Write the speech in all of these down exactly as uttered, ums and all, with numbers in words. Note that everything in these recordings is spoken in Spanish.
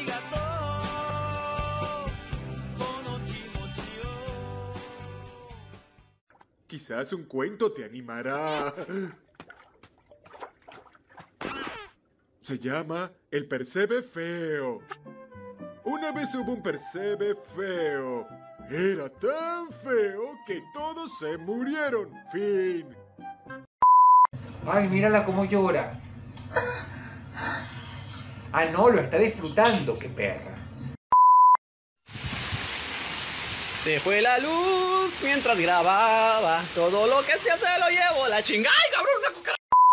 Quizás un cuento te animará. Se llama El Percebe Feo. Una vez hubo un percebe feo. Era tan feo que todos se murieron. Fin. Ay, mírala cómo llora. Ah, no, lo está disfrutando, qué perra. Se fue la luz mientras grababa. Todo lo que se hace lo llevo a la chingada. ¡Ay, cabrón, una cucaracha!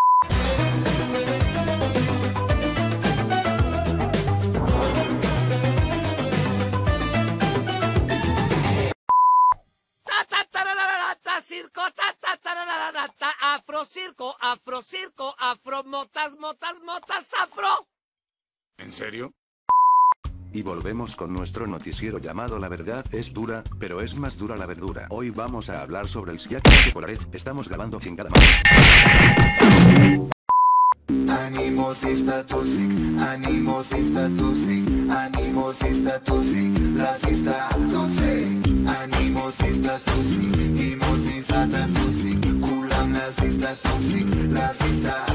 Circo, ta, ta, ta, ta, ta, ta, afro circo, afro circo, afro motas, motas, motas, afro. ¿En serio? Y volvemos con nuestro noticiero llamado La Verdad es dura, pero es más dura la verdura. Hoy vamos a hablar sobre el Siaquique Polares. Estamos grabando chingada madre. Animosista toxic, animosista toxic, animosista toxic, lasista toxic, animosista toxic, animosista toxic, culam nazista toxic, lasista.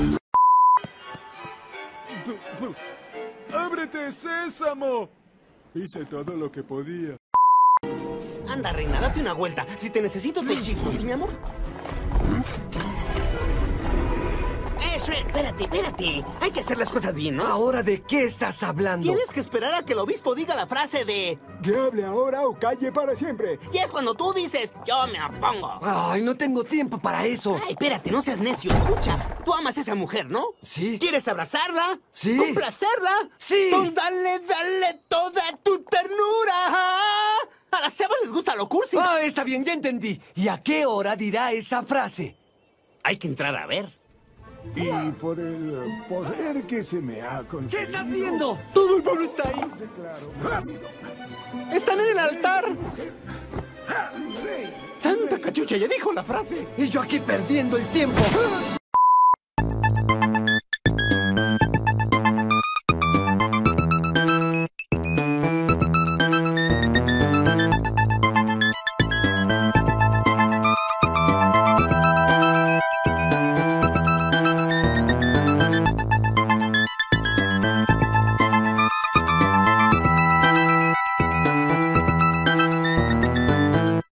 ¡Ábrete, Sésamo! Hice todo lo que podía. Anda, reina, date una vuelta. Si te necesito, te chiflo, ¿sí, mi amor? Eso, espérate, espérate. Hay que hacer las cosas bien, ¿no? ¿Ahora de qué estás hablando? Tienes que esperar a que el obispo diga la frase de... Que hable ahora o calle para siempre. Y es cuando tú dices, yo me opongo. Ay, no tengo tiempo para eso. Ay, espérate, no seas necio, escucha. Tú amas a esa mujer, ¿no? Sí. ¿Quieres abrazarla? Sí. ¿Complacerla? Sí. Pues dale, dale toda tu ternura. A las chavas les gusta lo cursi. Ah, está bien, ya entendí. ¿Y a qué hora dirá esa frase? Hay que entrar a ver. Y por el poder que se me ha conferido... ¿Qué estás viendo? Todo el pueblo está ahí. Claro, rápido. Están en el altar. Rey. Santa cachucha, ya dijo la frase. Y yo aquí perdiendo el tiempo.